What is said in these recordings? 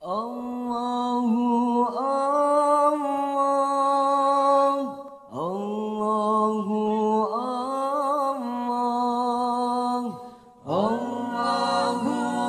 الله الله الله الله الله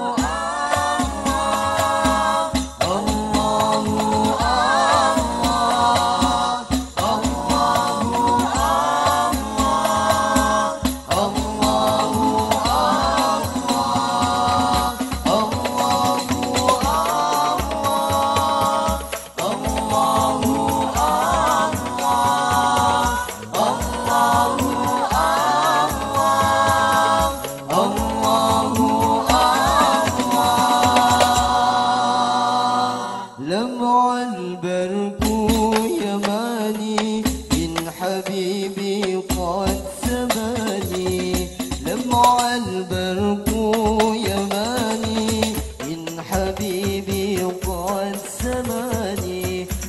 لمع البرق يماني من حبيبي قد سباني لمع البرق يماني من حبيبي قد سباني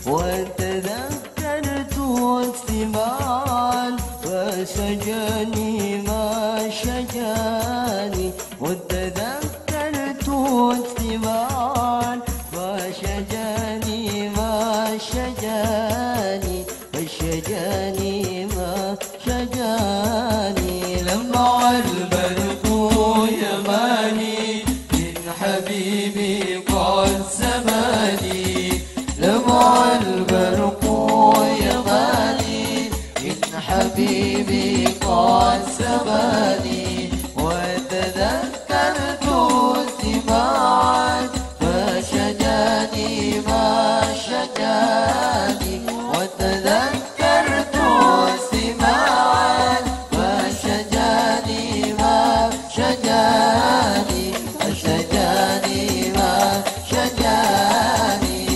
وتذكرت استماعا فشجاني ما شجاني وتذكرت استماعا فشجاني ما شجاني فشجاني ما شجاني لمع البرق يماني من حبيبي قد سباني لمع البرق يماني من حبيبي قد سباني وتذكرت استماعا فشجاني ما شجاني وتذكرت استماعا فشجاني ما شجاني فشجاني ما شجاني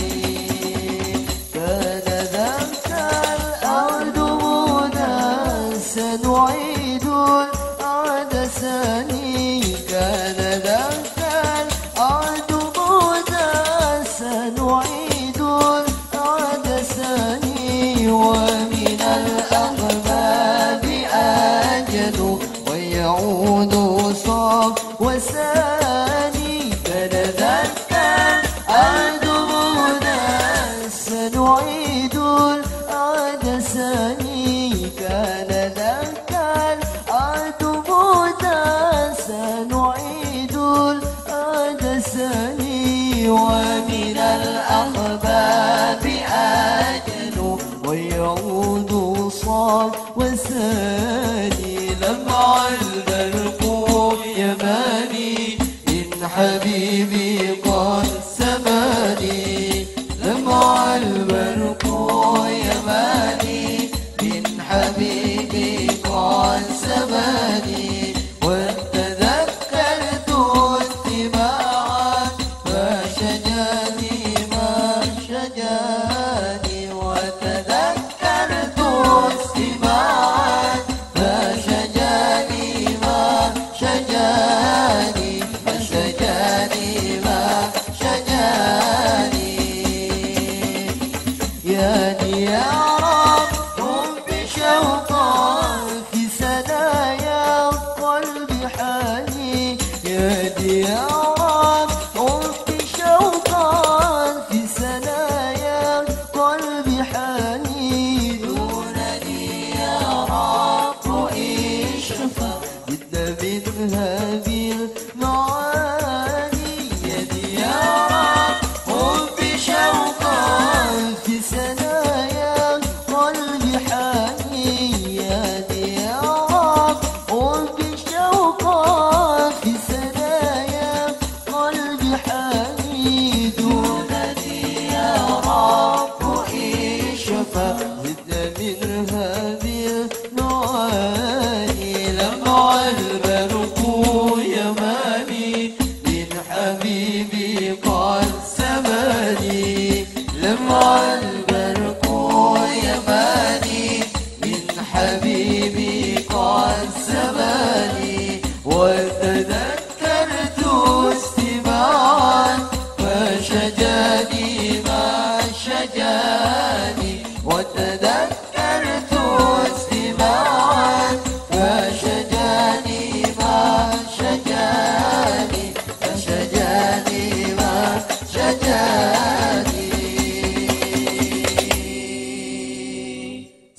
كان ذاك الأرض منى سنعيد الأرض ثاني كان ذاك الأرض سنعيد الأرض ثاني ومن الأغباب أجل ويعود صاب وثاني كان ذاك الأرض منى سنعيد الأرض ثاني كان ذاك الأرض منى سنعيد الأرض ثاني ومن الأحباب أجل ويعود صاب وثاني لمع البرق يماني من حبيبي قد سباني لمع البرق يماني من حبيبي قد سباني وتذكرت استماعا فشجاني ما شجاني وتذكرت استماعا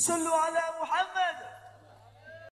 صلوا على محمد.